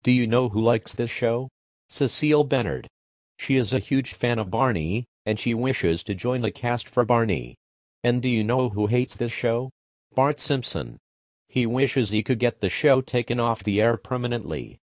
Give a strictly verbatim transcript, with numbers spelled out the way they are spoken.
Do you know who likes this show? Cecile Bernard. She is a huge fan of Barney, and she wishes to join the cast for Barney. And do you know who hates this show? Bart Simpson. He wishes he could get the show taken off the air permanently.